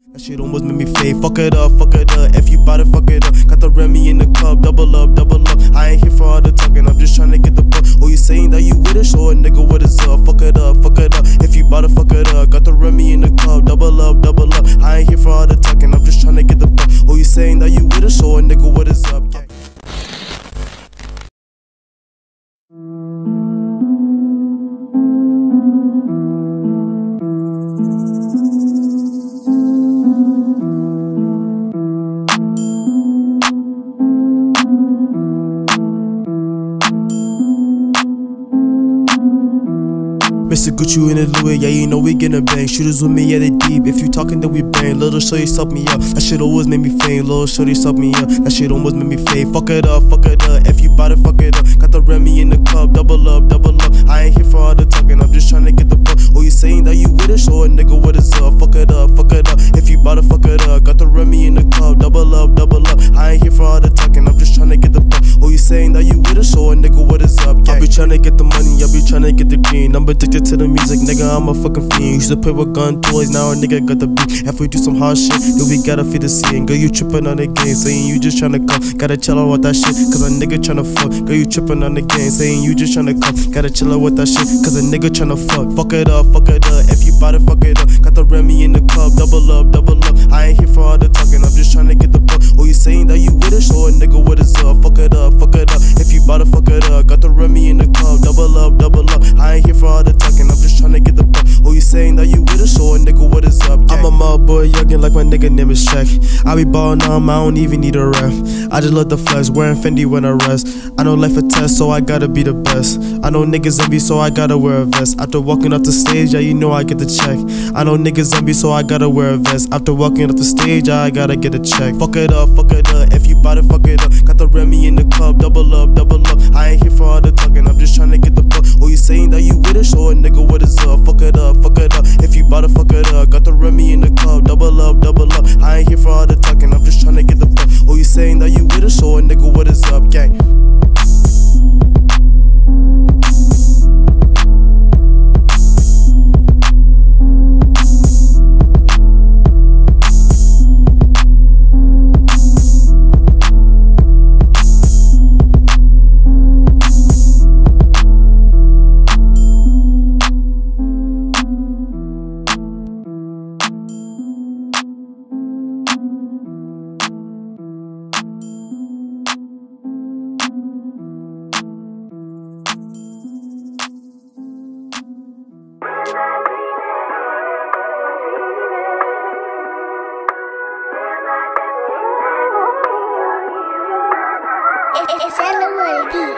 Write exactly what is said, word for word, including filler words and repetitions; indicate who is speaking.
Speaker 1: That shit almost made me fade. Fuck it up, fuck it up. If you bout it, fuck it up. Got the Remy in the club, double up, double up. I ain't here for all the talking, I'm just trying to get the fuck. Oh, you saying that you with it? Show a nigga what is up. Fuck it up, fuck it up. If you bout it, fuck it up. Got the Remy in the club, double up, double up. I ain't here for all the talking, I'm just trying to get the fuck. Oh, you saying that you with it? Show a nigga what is up. Yeah. Mister Gucci in the Louis, yeah, you know we gonna bang. Shooters with me, yeah, they deep. If you talking, then we bang. Little shorty suck me up. That shit always made me faint. Little shorty suck me up. That shit almost made me fade. Fuck it up, fuck it up. If you bout it, fuck it up. Got the Remy in the club, double up, double up. I ain't here for all the talking, I'm just trying to get the fuck. Oh, you saying that you with it? Show a nigga what is up. Fuck it up, fuck it up. If you bout it, fuck it up. Got the Remy in the club, double up, double up. I ain't here for all the talking, I'm just trying to get the fuck. Oh, you saying that you with it? Show a nigga what is up. Yeah. I be trying to get the money, I be trying to get the green. I'm addicted to the music, nigga. I'm a fucking fiend. Used to play with gun toys, now a nigga got the beat. If we do some hard shit, then we gotta feed the scene. Girl, you trippin' on the game, saying you just tryna come. Gotta chill out with that shit, cause a nigga tryna fuck. Girl, you trippin' on the game, saying you just tryna come. Gotta chill out with that shit, cause a nigga tryna fuck. Fuck it up, fuck it up. If you bout it, fuck it up. Got the Remy in the club, double up, double up. I ain't here for all the talking, I'm just tryna get the fuck. Oh, you saying that you with it? Show a nigga what is up. Fuck it up, fuck it up. If you bout it, fuck it up. Got the Remy in the club, double up, double up. I ain't here for all the talking, I'm just tryna get the fuck. Oh, you saying that you with it? Show a nigga what is up. I'm a mud boy, youngin' like my nigga name is Shaq. I be ballin' on, I don't even need a ref. I just love the flex, wearing Fendi when I rest. I know life a test, so I gotta be the best. I know niggas envy, so I gotta wear a vest. After walking up the stage, yeah, you know I get the check. I know niggas envy, so I gotta wear a vest. After walking up the stage, I gotta get a check. Fuck it up, fuck it up. If you bout it, fuck it up. Got the Remy in the club, double up, double up. I ain't here for all the talking, I'm just trying to get the fuck. Oh, you saying that you with it? Show a nigga what is up. Fuck it up, fuck it up. If you bout it, fuck it up. Got the Remy in the club, double up, double up. I ain't here for all the talking, I'm just trying to get the fuck. Oh, you saying that you with it? Show a nigga what is up, gang.
Speaker 2: It's in the way deep.